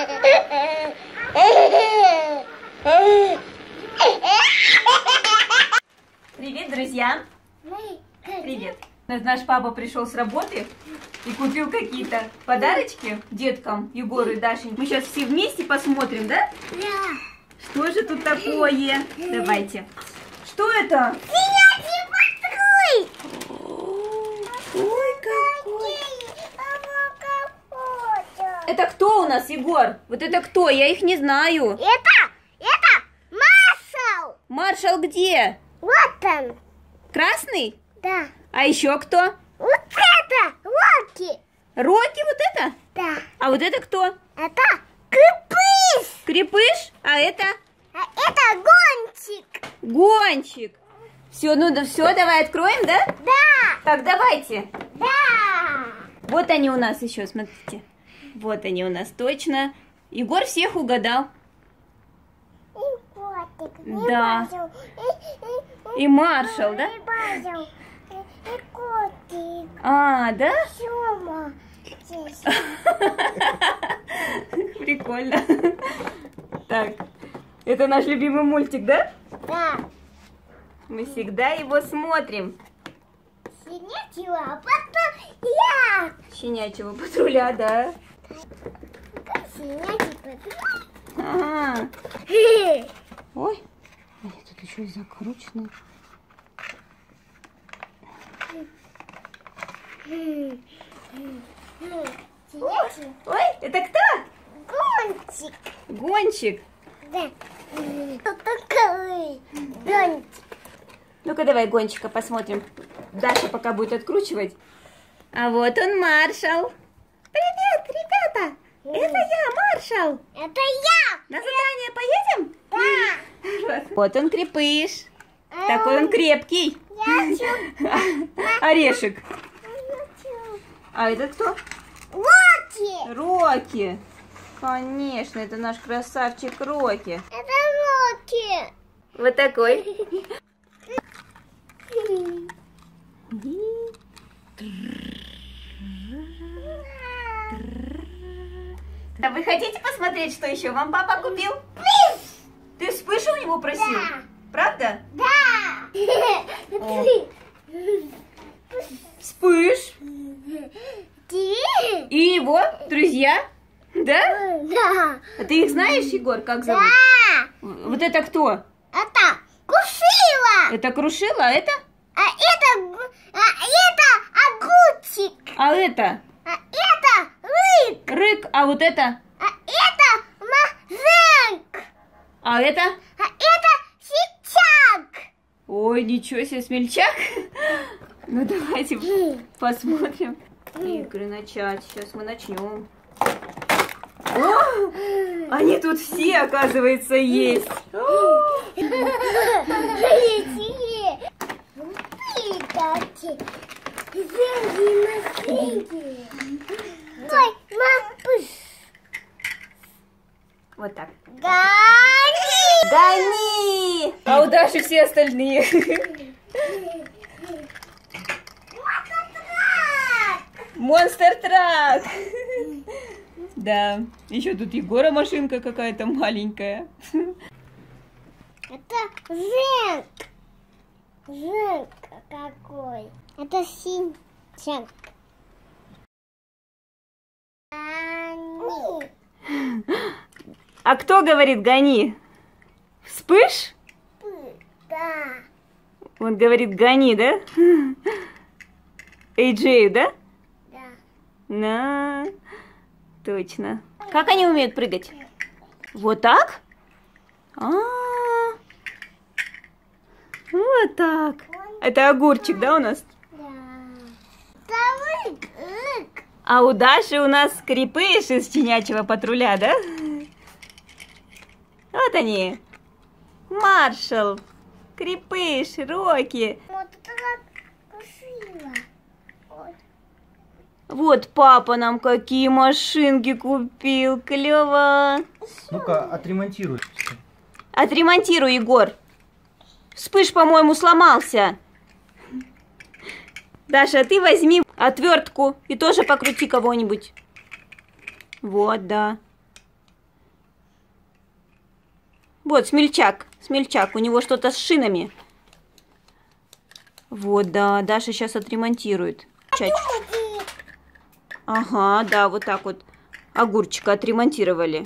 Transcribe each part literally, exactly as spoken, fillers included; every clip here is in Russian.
Привет, друзья! Привет! Наш папа пришел с работы и купил какие-то подарочки деткам, Егору и Даше. Мы сейчас все вместе посмотрим, да? Да. Что же тут такое? Давайте. Что это? Щенячий патруль! Ой, какой! Это кто у нас, Егор? Вот это кто? Я их не знаю. Это, это Маршал! Маршал где? Вот он. Красный? Да. А еще кто? Вот это Локи. Рокки вот это? Да. А вот это кто? Это Крепыш. Крепыш? А это? А это Гончик. Гончик. Все, ну да, все, давай откроем, да? Да. Так, давайте. Да. Вот они у нас еще, смотрите. Вот они у нас точно. Егор всех угадал. И котик. И Да. Базил. И, и, И Маршал, да? И Базил. И, и котик. А, да? Сёма. Здесь. Прикольно. Так, это наш любимый мультик, да? Да. Мы всегда его смотрим. Щенячьего, а потом я. Щенячьего патруля, да? Щенячий патруль. Ага. Ой, а тут еще и закручено. Щенячий Ой, это кто? Гончик. Гончик. Да. Кто такой Гончик? Ну-ка давай Гончика посмотрим. Даша пока будет откручивать. А вот он, Маршал. Привет, ребята! Это я, Маршал. Это я. На задание поедем? Да. Вот он, Крепыш. Такой он крепкий. Я чу. Орешек. Я чу. А этот кто? Локи. Рокки. Конечно, это наш красавчик Рокки. Это Локи. Вот такой. А вы хотите посмотреть, что еще вам папа купил? Ты вспыш у него просил? Да. Правда? Да. О. Вспыш. Ты? И его друзья? Да? Да. А ты их знаешь, Егор, как зовут? Да. Вот это кто? Это Кушила. Это Крушила, а это? А это, гу- а это огурчик. А это? А это рык. Рык, а вот это? А это мазык. А это? А это сичак. Ой, ничего себе, смельчак. Ну давайте посмотрим. Игры начать. Сейчас мы начнем. О, они тут все, оказывается, есть. Ой, мапыш. Вот так. Гони. Гони! А у Даши все остальные. Монстр трак. Да. Еще тут Егора машинка какая-то маленькая. Это Жек. Жек какой. Это синчак. Гони. А кто говорит гони? Вспыш? Да. Он говорит гони, да? Эй Джей, да? Да. На, точно. Как они умеют прыгать? Вот так? А, вот так. Это огурчик, да, у нас? Да. Да, рык, рык. А у Даши у нас Крепыш из Щенячьего патруля, да? Вот они. Маршал, Крепыш, Рокки. Вот так красиво. Ой. Вот папа нам какие машинки купил. Клево. Ну-ка, отремонтируй. Отремонтируй, Егор. Вспыш, по-моему, сломался. Даша, ты возьми отвертку и тоже покрути кого-нибудь. Вот, да. Вот, смельчак, смельчак, у него что-то с шинами. Вот, да, Даша сейчас отремонтирует. Чуть-чуть. Ага, да, вот так вот огурчика отремонтировали.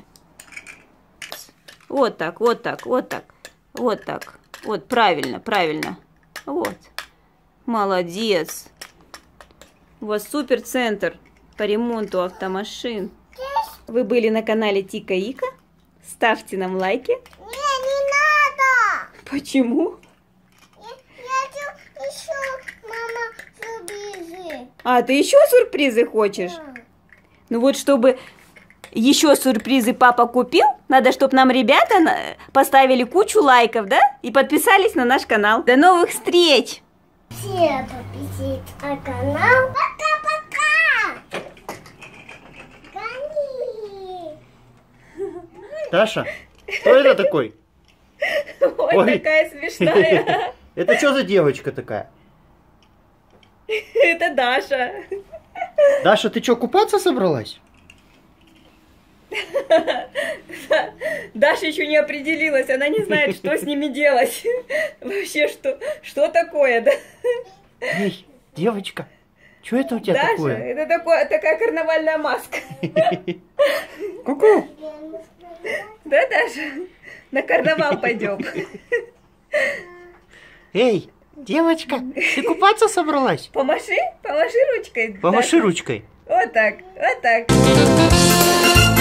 Вот так, вот так, вот так, вот так. Вот, правильно, правильно. Вот. Молодец. У вас супер центр по ремонту автомашин. Вы были на канале Тика Ика? Ставьте нам лайки. Не, не надо. Почему? Я, я еще, мама, сюрпризы. А, ты еще сюрпризы хочешь? Да. Ну вот, чтобы еще сюрпризы папа купил, надо, чтобы нам ребята поставили кучу лайков, да? И подписались на наш канал. До новых встреч! Все подписывайтесь на канал. Пока-пока. Гони. Даша, кто это такой? Ой, Ой. такая смешная. Это что за девочка такая? Это Даша. Даша, ты что, купаться собралась? Даша еще не определилась, она не знает, что с ними делать. Вообще, что, что такое, да? Эй, девочка, что это у тебя Даша, такое? это такое, такая карнавальная маска. Ку-ку. Да, Даша? На карнавал пойдем. Эй, девочка, ты купаться собралась? Помаши, помаши ручкой. Помаши Даша. ручкой. Вот так, вот так.